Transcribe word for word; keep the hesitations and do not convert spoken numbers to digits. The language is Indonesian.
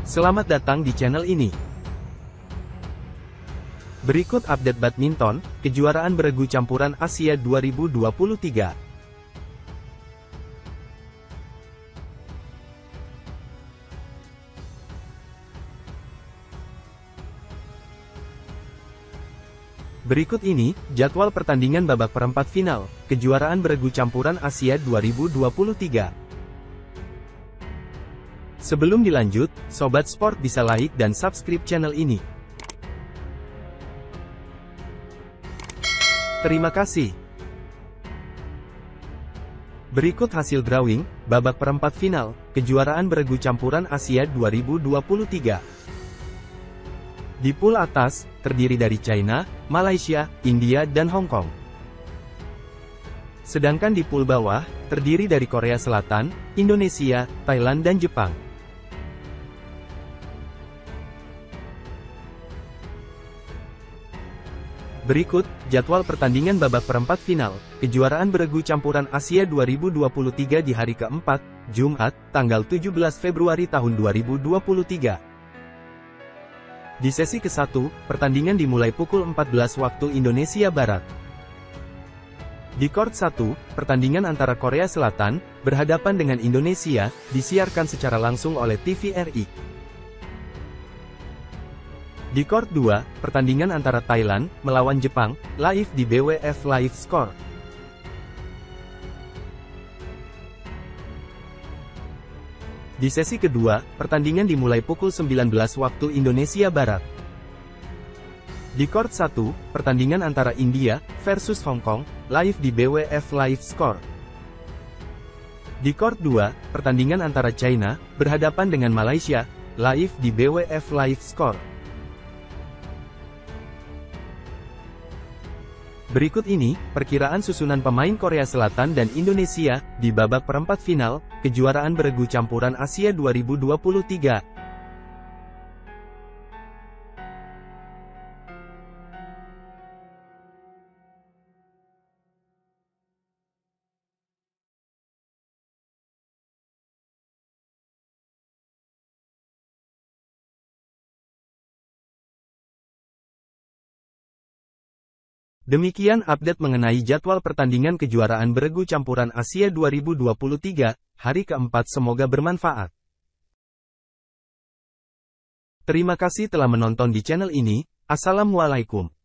Selamat datang di channel ini. Berikut update badminton, kejuaraan beregu campuran Asia dua ribu dua puluh tiga. Berikut ini, jadwal pertandingan babak perempat final, kejuaraan beregu campuran Asia dua ribu dua puluh tiga. Sebelum dilanjut, Sobat Sport bisa like dan subscribe channel ini. Terima kasih. Berikut hasil drawing, babak perempat final, kejuaraan beregu campuran Asia dua ribu dua puluh tiga. Di pool atas, terdiri dari China, Malaysia, India dan Hong Kong. Sedangkan di pool bawah, terdiri dari Korea Selatan, Indonesia, Thailand dan Jepang. Berikut, jadwal pertandingan babak perempat final, kejuaraan beregu campuran Asia dua ribu dua puluh tiga di hari keempat, Jumat, tanggal tujuh belas Februari tahun dua ribu dua puluh tiga. Di sesi ke satu, pertandingan dimulai pukul empat belas waktu Indonesia Barat. Di court satu, pertandingan antara Korea Selatan, berhadapan dengan Indonesia, disiarkan secara langsung oleh T V R I. Di court dua, pertandingan antara Thailand, melawan Jepang, live di B W F Live Score. Di sesi kedua, pertandingan dimulai pukul sembilan belas waktu Indonesia Barat. Di court satu, pertandingan antara India, versus Hong Kong, live di B W F Live Score. Di court dua, pertandingan antara China, berhadapan dengan Malaysia, live di B W F Live Score. Berikut ini, perkiraan susunan pemain Korea Selatan dan Indonesia, di babak perempat final, kejuaraan beregu campuran Asia dua ribu dua puluh tiga. Demikian update mengenai jadwal pertandingan kejuaraan beregu campuran Asia dua ribu dua puluh tiga, hari keempat, semoga bermanfaat. Terima kasih telah menonton di channel ini. Assalamualaikum.